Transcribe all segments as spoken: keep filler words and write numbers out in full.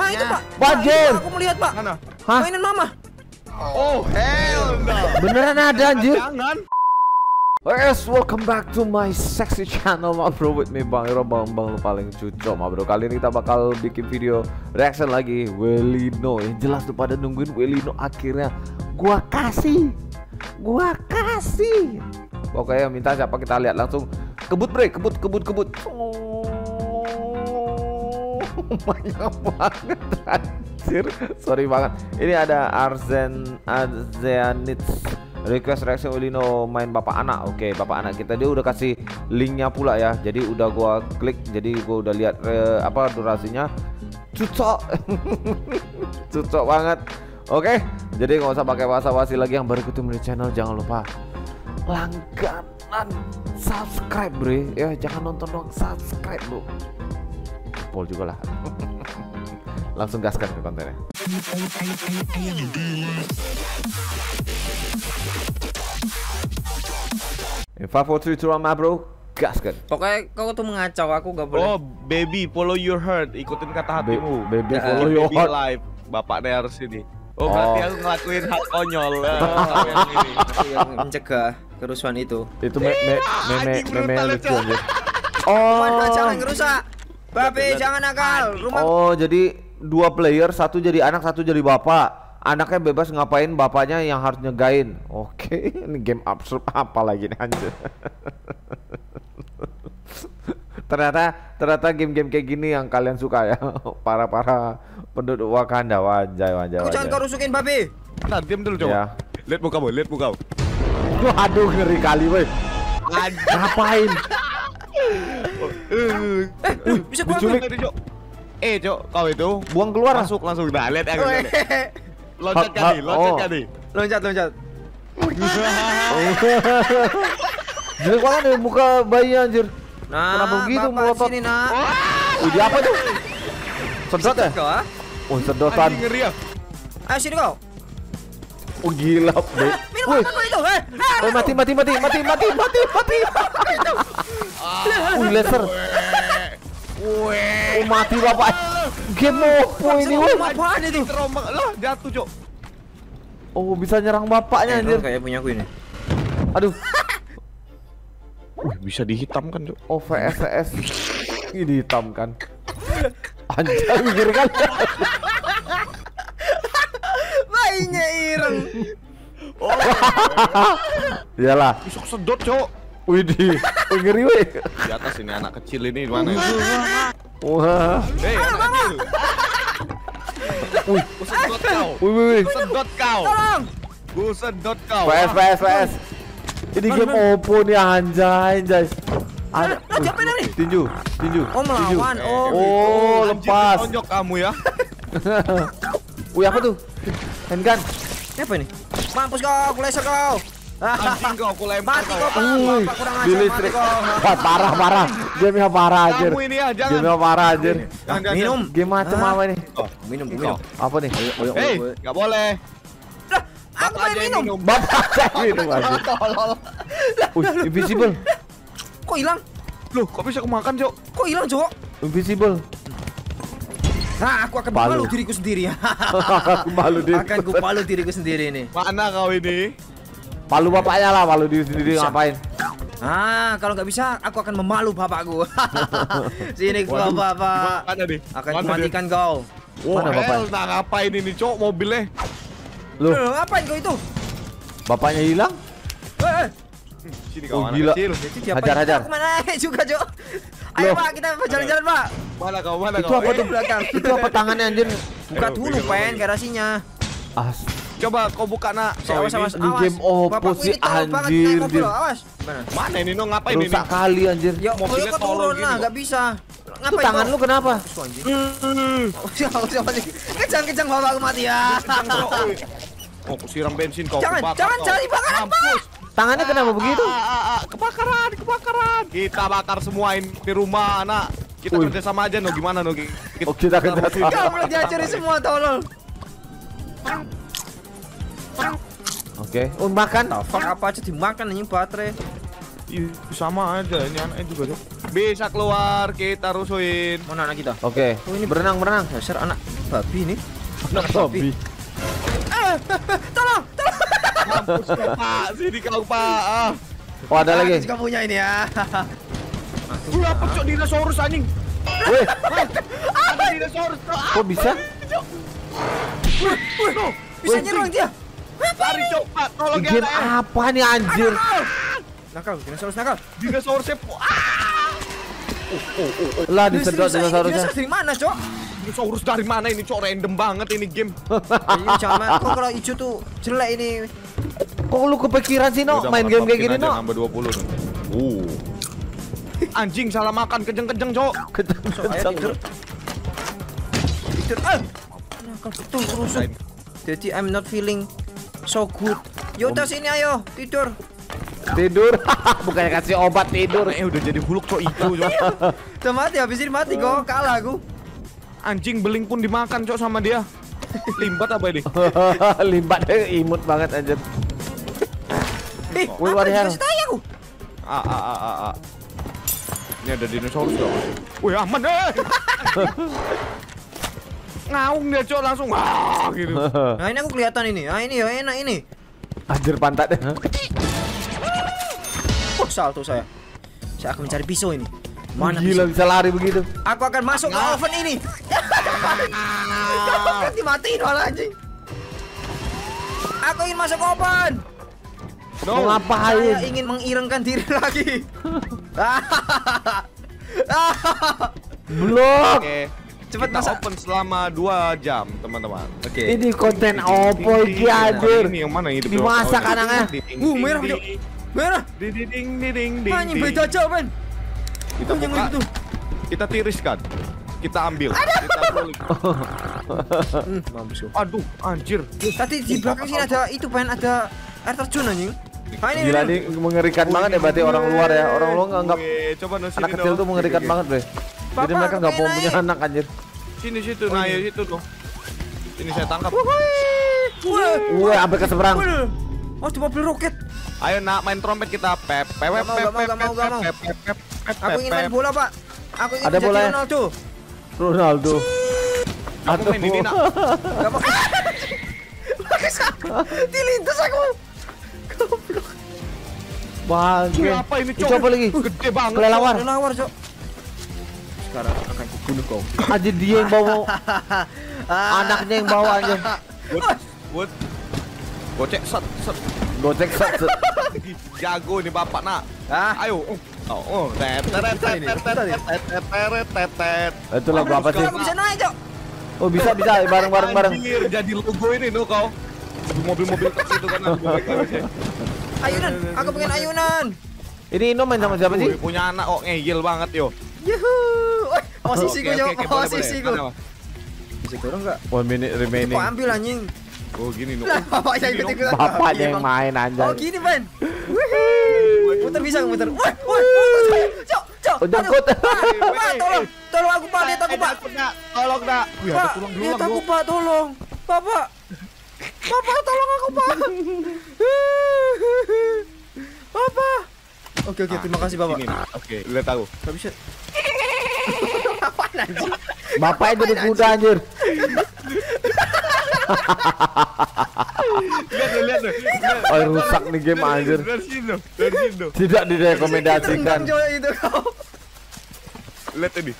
itu Pak. Banjir. Aku melihat Pak. Mana? Hah? Mainan mama. Oh hell no. Beneran ada anjir. Jangan. Yes, welcome back to my sexy channel, ma bro, with me Bang Iro, bang bang lu paling cucok, ma bro. Kali ini kita bakal bikin video reaction lagi Welino. Yang jelas tuh pada nungguin Welino, akhirnya gua kasih, gua kasih. Pokoknya minta siapa kita lihat langsung kebut bre, kebut kebut kebut. Oh, banyak banget anjir. Sorry banget. Ini ada Arzen Arzenitz. Request reaction Welino main bapak anak. Oke, bapak anak kita, dia udah kasih linknya pula ya. Jadi udah gua klik, jadi gua udah lihat uh, apa durasinya. Cucok. Cucok banget. Oke, jadi nggak usah pakai basa-basi lagi. Yang baru ketemu di channel jangan lupa langganan, subscribe bre. Ya jangan nonton dong, subscribe bro. Pol juga lah. Langsung gaskan ke kontennya. In five, four, three, two, one, ma bro, gaskan. Pokoknya kau tuh mengacau, aku gak boleh. Oh baby, follow your heart, ikutin kata hatimu. Ba baby, Nah, follow your baby heart. live. Bapak dari sini. Oh, Oh. berarti aku ngelakuin hal konyol. Oh, yang ini. Aku yang mencegah kerusuhan itu. Itu me me meme Anjing, meme brutal, lucu Cok. anjir. Mana Oh. jangan ngerusak. Babe jangan nakal. Rumah Oh, jadi dua player, satu jadi anak, satu jadi bapak. Anaknya bebas ngapain, bapaknya yang harus nyegain. Oke, ini game absurd apa lagi nih anjir. ternyata ternyata game-game kayak gini yang kalian suka ya. Para-para penduduk Wakanda. Wajay wajay aku jangan kau wajay. rusukin babe. Nah, diam dulu coba. Ya. Lihat muka, lihat muka. Aduh, ngeri kali weh. Ngapain? Eh, Eh, bisa gua diculik. Cok. Eh, Cok, kau itu Buang keluar. masuk langsung. Nah, lihat aku. Weh. Loncat Ha- kali, ha- loncat oh. kali. Loncat loncat. Jelek banget nih muka bayi anjir. Nah, Kenapa begitu bapak melotot? sini nak. Wih, dia apa tuh? Sedot ya? Kau ah? Oh, sedotan. Anjing, ngeri ya. Ayo sini kau. Oh, gila, Dek. Minum Wih, apa kau itu? Eh, eh, oh, mati mati mati mati mati mati mati. Wih, laser. Weh. Oh, mati bapak. Game opo ini, weh. apaan itu? Terombang lah, jatuh, Cok. Oh, bisa nyerang bapaknya anjir. Kayak punya aku ini. Aduh. Wih, bisa dihitamkan, Cok. Oh, V S V S. Ini hitam kan. Anjir, mikir kan. Bayinya ireng. Iyalah. Bisa sedot, Cok. Widih. Oh, ngeri weh. Di atas ini anak kecil ini di mana? Wah. Hei, anak kecil. Wih. Gua sedot kau. Wih, wih, wih. Gua sedot kau. Tolong. Gua sedot kau. V S V S V S. Ini game opo nih anjay, anjay. Ada Lah, siapa ini? tinju, tinju. Oh melawan. tinju. Oh. Oh, Anjir, lepas. tonjok kamu ya. Wih, apa tuh? Handgun. Siapa ini? Mampus kau, aku laser kau. Anjing kau, aku lempar Mati kau. kau, Pak. Wih, Bapak kurang di ajar, mati listrik. kau. Wah, parah parah. Game-nya parah anjir. Kamu ini ya, jangan. Game-nya parah anjir. Jangan, jangan, Minum. Game macam Hah? apa nih? Oh, Minum, Kau. minum. Apa nih? jangan. Hei, nggak boleh. Lah, aku Bapak pengen aja yang minum. minum. Bapak saya minum anjir. Tolol. Wih, invisible. Kok hilang? Loh, kok bisa kemakan, Cok? Kok hilang, Cok? Invisible. Nah, aku akan Palu. malu diriku sendiri. Aku malu deh. Akan ku palu diriku sendiri nih. Mana kau ini? Palu bapaknya lah, palu diri sendiri Bisa. ngapain? Ah, kalau nggak bisa, aku akan memalu bapakku. Sini kau, Waduh, Bapak. Mana nih? Akan Mana kumatikan kau. dia? Mana Wah, bapak? hell, nah ngapain ini, Cok, mobilnya? Loh, Eh, ngapain kau itu? bapaknya hilang? Eh, eh. Sini Oh, kau, anak gila. kecil. Itu siapa? Hajar, ini? hajar. Aku mana juga, Cok. Ayo, Loh. Pak, kita jalan-jalan, Pak. Mana kau, mana Itu kau? apa Eh, tuh belakang? Itu apa tangannya anjir? Buka Ayo, dulu, pikir pen, lagi. garasinya. As. Coba kau buka, nak. Saya awas, Kau awas, ini. Ini awas. game opo Bapakku sih, ini tahu banget anjir, naik mobil Jir. loh, awas. Mana? Mana ini, no? Ngapain ini? Rusak kali anjir. Ya, Mobilnya mobilnya tolol turun gini lah, kok. nggak bisa. Itu Ngapain tangan kau? lu kenapa? Su, anjir. Oh, siapa, siapa sih? Kejang-kejang bapakku mati ya. Oh, aku siram bensin kau. Jangan, kebakar jangan kau. cari bakaran, Pak. Mampus. Tangannya kenapa begitu? Ah, ah, ah, kebakaran, kebakaran. Kita bakar semua ini di rumah, anak. Kita Wih. kerja sama aja, no. Gimana, no? Kita, Oh, kita kerja sama. Kau belum diajarin semua, tolol. Oke. Oh, makan. Fuck apa aja dimakan anjing baterai. Ih, sama aja ini anaknya juga, Cok. Bisa keluar, kita rusuhin. Mana anak kita? Oke. Oh, ini Berenang, berenang. Dasar anak. babi nih. Anak babi. Eh, tolong, tolong. Mampus kau, Pak. Sini kau, Pak. Ah. Oh, ada lagi. Juga punya ini ya. Wih, apa cok dinosaurus anjing? Wih, Ada dinosaurus, Cok. Ah, kok bisa? Wih, wih, bisa nyerang dia. Lari, Cok. Pak, tolong ya, Game anak ya. apa nih anjir? Nakal, dinosaurus nakal. Dinosaurusnya. Ah. Lah disedot dinosaurusnya. Dinosaurus dari mana, Cok? Dinosaurus dari mana ini, Cok? Random banget ini game. Iya, jangan. Kok kalau hijau tuh jelek ini. Kok lu kepikiran sih, No? Main game kayak gini, No? Nambah dua puluh nih. Uh. Anjing salah makan kejeng-kejeng, Cok. Kenceng-kenceng. Tidur. Ah. Nakal betul terus. Jadi I'm not feeling so good. Yaudah sini ayo tidur. Tidur. Bukannya kasih obat tidur. Eh udah jadi huluk, Cok, itu, Cok. Udah mati, habis ini mati kok. Kalah aku. Anjing beling pun dimakan, Cok, sama dia. Limbat apa ini? Limbat deh, imut banget anjir. Eh, Wih, apa what the hell? dikasih tahu aku? Ah, ah, ah, ah, ah. Ini ada dinosaurus, Cok. Wih, aman deh. Ngaung dia, Cok, langsung wah gitu. Nah ini aku kelihatan ini. Nah ini ya enak ini. Anjir pantat deh. Oh salto saya. Saya akan mencari pisau ini. Mana Gila pisau? bisa lari begitu. Aku akan masuk ke oven ini. Kan dimatiin malah anjing. Aku ingin masuk ke oven. No. Mau ngapain? Saya ingin mengirengkan diri lagi. Blok. Oke. Cepet Kita masak. open selama dua jam, teman-teman. Oke. Ini konten opo iki anjir. Ini yang mana ini? Dimasak anaknya. Uh, merah, Cok. Merah. Ding ding ding ding ding. Anjing beda aja, Ben. Kita Yang buka. itu. Kita tiriskan. Kita ambil. Kita kulik. Hmm, mampus kok. Aduh, anjir. Tadi di belakang sini ada itu, Ben, ada air terjun anjing. Ah, ini, Gila ini. nih mengerikan banget ya berarti orang luar ya. Orang luar nganggap Weh, coba no, sini, anak kecil no. tuh mengerikan Oke, banget, Bre. Papa, Jadi mereka nggak aku mau pengen punya naik. anak anjir. Sini situ, nah ya situ tuh. Sini saya tangkap. Wah, Wah, sampai ke seberang. wah. Oh, di mobil roket. Ayo nak main trompet kita. Pep, pep, pep, Gak mau, pep, gak mau, pep, gak mau, pep, gak mau. pep, pep, pep, pep, Aku ingin main pep. bola, Pak. Aku ingin Ada jadi bola ya? Ronaldo. Ronaldo. Aku main ini nak. Gak mau. Dilintas aku. Goblok. Bangke. Wih, apa ini, Cok? Itu apa lagi? Gede banget. Kelelawar. Kelelawar, Cok. Sekarang akan kubunuh kau. Anjir dia yang bawa. Anaknya yang bawa anjir. What? What? Gocek set set. Gocek set. set. Jago nih bapak nak. Ah, Ayo. Oh, oh, tet tet tet tet tet tet tet tet tet tet tet. Itu lagu apa sih? aku bisa naik, Cok. Oh bisa bisa bareng bareng bareng. Anjir, jadi logo ini no kau. Mobil-mobil taksi itu kan aku Ayunan, aku pengen ayunan. Ini Ino main sama siapa sih? Punya anak kok ngeyel banget yo. Yuhu. Woi, posisiku, Oke, Cok. oke, oke, boleh, boleh. Posisiku. Mana, Mas? Bisa dorong enggak? One minute remaining. Kok ambil anjing? Oh gini no. Lah, bapaknya Gini, no. ikut-ikutan. Bapaknya Iya, yang Bang. main Oh, anjay. gini, Ben. Wih. Muter bisa muter. Woi, woi, muter saya. Cok, Cok. Oh, jangkut. Aduh. Pak, Pak, tolong. Tolong aku, Pak. Lihat aku, Pak. Nak, tolong nak. Wih, ada Pak, tulang lihat belulang. aku, Bro. Pak. Tolong. Bapak. Bapak, tolong aku, Pak. Bapak. Oke, oke. Terima kasih, Bapak. Ini, nak. Oke, lihat aku. Gak bisa. Apaan anjing? Bapaknya jadi kuda anjir. Lihat deh, lihat deh. Lihat. Oh rusak nih game anjir. Dari sini dong, dari sini dong. Tidak direkomendasikan. Terbang, Cok, itu kau. Lihat ini.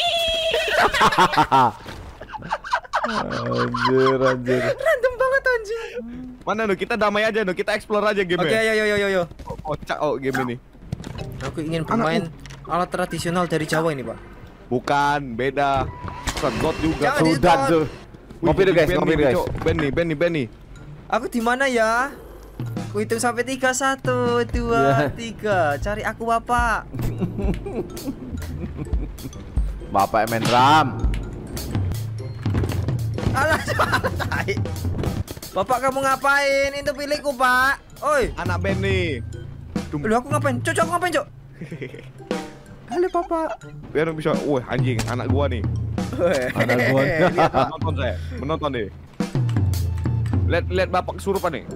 Anjir anjir. Random banget anjing. Mana no, kita damai aja no, kita explore aja game Oke, ayo ayo ayo ayo. Kocak oh game ini. Aku ingin bermain alat tradisional dari Jawa ini, Pak. Bukan, beda. Sedot juga. Jangan di- Sudah tuh. Ngopi dulu guys, ngopi dulu guys. Ben nih, Ben nih, Ben nih. Aku di mana ya? Ku hitung sampai tiga, satu, dua, tiga. Cari aku, Bapak. Bapak yang main drum. Alah, tai. Bapak kamu ngapain? Itu pilihku, Pak. Oi, Anak Ben nih. lu aku ngapain? Cok, cok, aku ngapain, Cok? Halo, Bapak. Biar bisa, wah anjing, anak gua nih. Anak gua. Lihat, menonton saya, menonton deh. Lihat, lihat bapak kesurupan nih.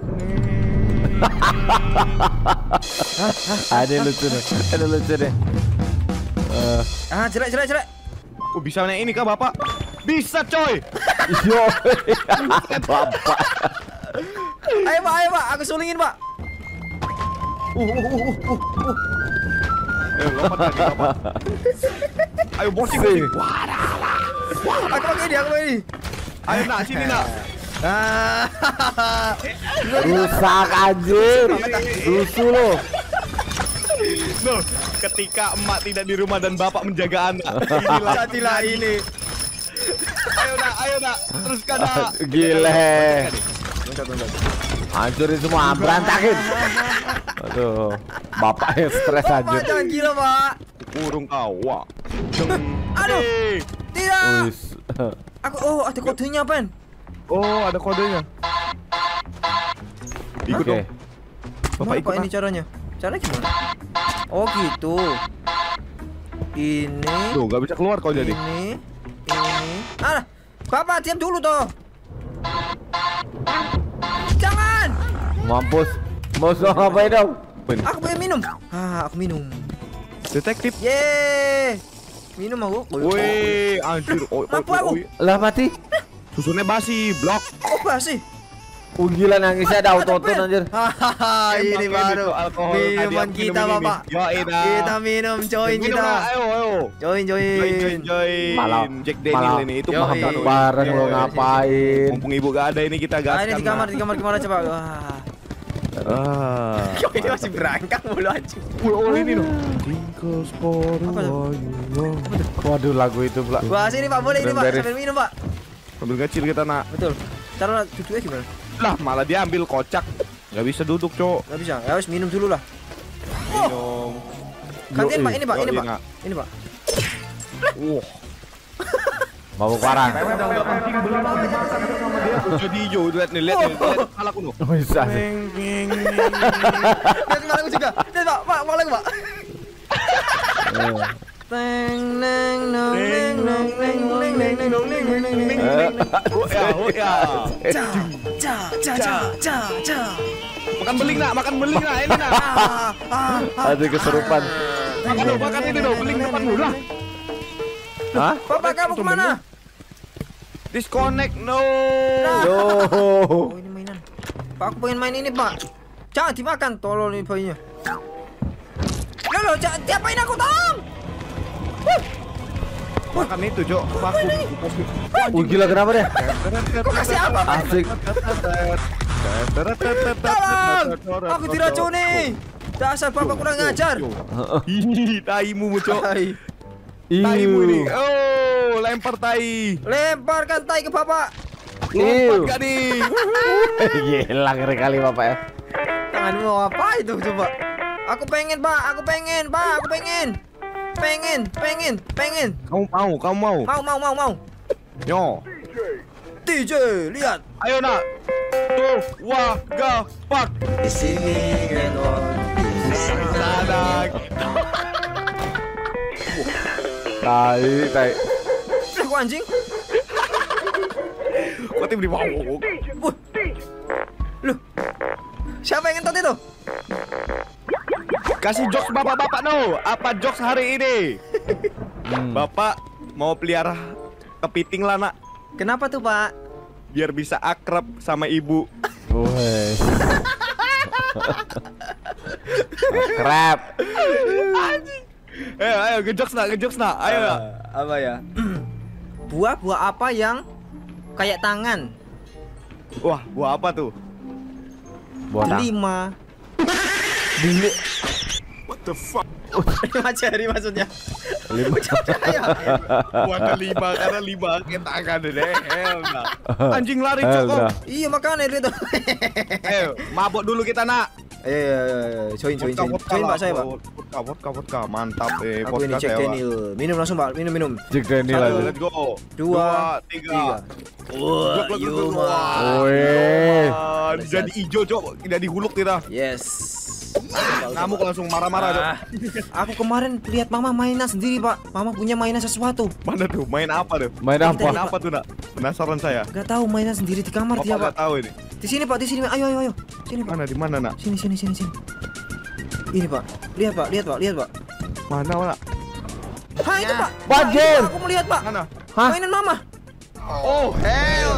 Ada yang lucu deh. Ada yang lucu deh. Eh, Ah, jelek, jelek, jelek. Oh bisa naik ini kah bapak? Bisa coy. Yo. Bapak. Ayo Pak, ayo Pak, aku sulingin Pak. Uh, uh, uh, uh, uh, uh. Ayo lompat lagi, lompat. Ayo bosing, bosing. Aku pakai ini, aku pakai ini. Ayo nak, sini nak. Ah, Rusak anjir. Rusuh lo. No, ketika emak tidak di rumah dan bapak menjaga anak. Inilah jadilah ini. Ayo nak, ayo nak, teruskan nak. Gile. Hancurin semua, berantakin. Aduh, bapaknya stres Bapak anjir. jangan gila Pak. Kurung kau, wah. Aduh, Eh, tidak. Wis. Aku, oh ada kodenya Pen. Oh, ada kodenya. Ikut Oke. dong. Bapak Gimana, ikut Pak ini nak. caranya. Caranya gimana? Oh gitu. Ini. Tuh, gak bisa keluar kau jadi. Ini. Ini. Ah, Bapak diam dulu toh. Jangan. Mampus. Mau suruh ngapain dong? Aku pengen minum. Ah, aku minum. Detektif. Yeay. Minum aku. Woi, anjir. Oh, Mampu aku. Lah mati. Susunnya basi, blok. Oh basi. Oh gila nangisnya ada auto tune anjir. Hahaha, ini Emang baru itu alkohol minuman tadi aku kita minum ini. Bapak. Yoi dah. Kita minum, join Minum kita. lah, ayo, ayo. Join, Join, join, join. join. Malah Jack Daniel malah ini itu Yoi. makan Yoi. bareng lo Yoi. ngapain? Mumpung ibu gak ada ini kita Ah, gaskan. ini di kamar, di kamar gimana coba? Wah. Ah. Kok ini masih berangkat mulu anjing. Wih, oh ini dong. Twinkle for Apa tuh? Waduh lagu itu pula. Wah, sini Pak, boleh ini Pak, Beres. sambil minum Pak. Sambil kecil kita nak. Betul. Cara duduknya gimana? Lah malah diambil kocak. Gak bisa duduk cok. Gak bisa. Ya harus minum dulu lah. Minum. Gantian Yoi. Pak, ini Pak, ini Yoi, Pak. Nak. Ini Pak. Wah. Mabuk parah. Jadi hijau lihat nih, lihat nih, lihat kepala kuno. Oh, bisa sih. Lihat kepala aku juga. Lihat Pak, Pak, kepala aku Pak. Teng neng nong neng nong neng neng neng neng nong neng neng neng neng neng. Oh ya, oh ya. Ca ca ca ca ca ca. Makan beling nak, makan beling nak, ini nak. Ah ah. Aduh keserupan. Makan dong, makan ini dong, beling depan dulu lah. Hah? Bapak kamu kemana? Disconnect, no. Yo. Oh ini mainan. Pak aku pengen main ini Pak. Jangan dimakan, tolong ini bayinya. Loh loh, jangan diapain aku tolong. Makan itu, Cok. Paku. Oh gila kenapa deh? Kok kasih apa Pak? Asik. Tolong. Aku diracuni. Dasar bapak kurang ngajar. Ih, taimu, Cok. Hai. Taimu ini. Iu. Oh, lempar tai. Lemparkan tai ke bapak. Lompat Iu. gak nih? Gila ngeri kali bapak ya. Tanganmu apa itu coba? Aku pengen Pak, aku pengen Pak, aku pengen. Pengen, pengen, pengen. Kamu mau, kamu mau. Mau, mau, mau, mau. Yo. D J, lihat. Ayo nak. Tuh, wah, gak, pak. Di sini ngenot. Sana. Tai, tai. Aku anjing. Kok tim di bawah? Wuh. Loh. Siapa yang ngentot itu? Kasih jokes bapak-bapak no. Apa jokes hari ini? Hmm. Bapak mau pelihara kepiting lah nak. Kenapa tuh Pak? Biar bisa akrab sama ibu. Woi. Krab. Ayo, ayo, ngejokes nak, ngejokes nak. Ayo nak. Apa ya? Buah-buah apa yang kayak tangan? Wah, buah apa tuh? Buat Lima. Dili. What the fuck? Lima jari maksudnya. Lima. Ya. Buah kelima karena lima ke tangan deh. Hell nah. Anjing lari Hell cok. nah. Iya makanya itu. Ayo, mabok dulu kita nak. Eh, eh, join, join, join. Join Pak saya Pak. Vodka, vodka, vodka, mantap eh. Aku ini Vodka Jack saya, Pak. Daniel. Minum langsung Pak, minum minum. Jack Daniel Satu, aja. let's go. Dua, tiga. Wah, Gluk, gluk, gluk, you gluk. mah. Woi. Ah, jadi hijau cok, tidak dihuluk kita. Yes. Ngamuk langsung marah-marah cok. Ah, aku kemarin lihat Mama mainan sendiri Pak. Mama punya mainan sesuatu. Mana tuh? Main apa tuh? Main apa? Main apa tuh nak? Penasaran saya. Gak tahu mainan sendiri di kamar dia Bapak nggak Pak. tahu ini. Di sini Pak, di sini. Ayo, ayo, ayo. Sini Pak. Mana di mana nak? Sini, sini, sini, sini. Ini Pak. Lihat Pak, lihat Pak, lihat Pak. Mana nak? Hah itu Pak. Banjir. Pak, aku melihat Pak. Mana? Hah? Mainan Mama. Oh hell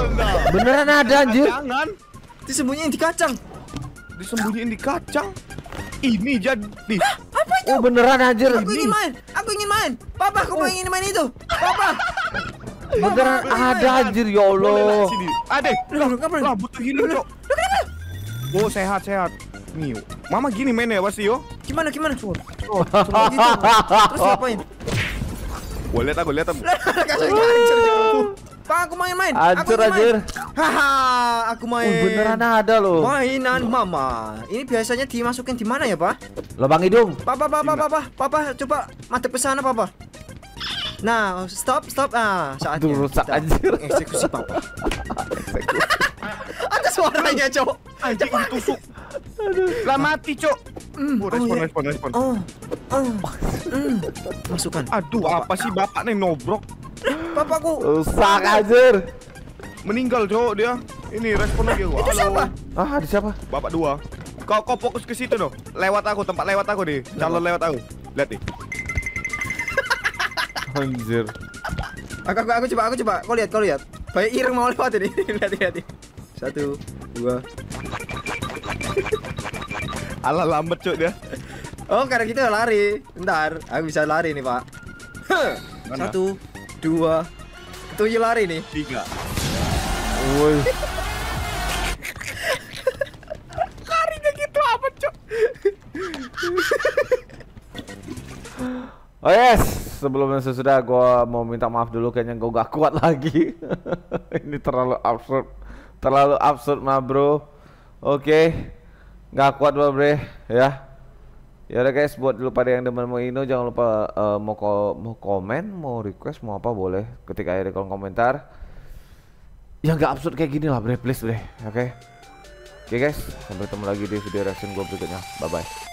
Beneran ada anjir. Jangan Disembunyiin di kacang. disembunyiin di kacang. Ini jadi. Apa itu? Oh beneran anjir. Aku ingin main. Aku ingin main. Papa, aku ingin main itu. Papa. Beneran ada anjir ya Boleh lah Allah. sini. Ade, Loh, loh, kenapa? lah butuh healing, Cok. Oh, sehat, sehat. Nih, Mama gini mainnya ya pasti yo. Gimana gimana? Oh, seperti itu. Terus diapain? Gua lihat aku, lihat aku. Kacangnya hancur, Cok. Pak, aku main-main. Aku Hancur ingin main. anjir. Haha, aku main. Oh, beneran ada loh. Mainan mama. Ini biasanya dimasukin di mana ya, Pak? Lubang hidung. Papa, papa, papa, papa, coba madep ke sana, Papa. Nah, stop, stop. Ah, saatnya. Aduh, rusak Kita anjir. Eksekusi, Papa. Ada suaranya, Cok. Anjing ditusuk. Lah mati, Cok. Mm, Oh, respon, iya. respon, respon. Oh, oh, mm. Masukkan. Aduh, apa sih bapak nih nobrok? Papaku. Rusak anjir. Meninggal, Cok, dia. Ini respon lagi gua. Itu siapa? Ah, ada siapa? Bapak dua. Kau kau fokus ke situ dong. Lewat aku, tempat lewat aku deh. Calon lewat aku. Lihat nih. Anjir. Aku, aku, aku coba, aku coba. Kau lihat, kau lihat. Bayi ireng mau lewat ini. Lihat, lihat. Satu, dua. Alah lambat, Cok, dia. Oh, karena kita udah lari. Bentar, aku bisa lari nih, Pak. Mana? Satu, dua. Tujuh lari nih. Tiga. Woi. Larinya gitu apa, Cok? Oh yes, sebelumnya sesudah gua mau minta maaf dulu kayaknya gua gak kuat lagi. Ini terlalu absurd. Terlalu absurd mah, Bro. Oke. Gak kuat bro, bre, ya. Ya udah guys, buat dulu pada yang demen mau Ino jangan lupa uh, mau ko mau komen, mau request, mau apa boleh ketik aja di kolom komentar. Yang gak absurd kayak gini lah, bre, please, bre. Oke. Oke guys, sampai ketemu lagi di video reaction gua berikutnya. Bye bye.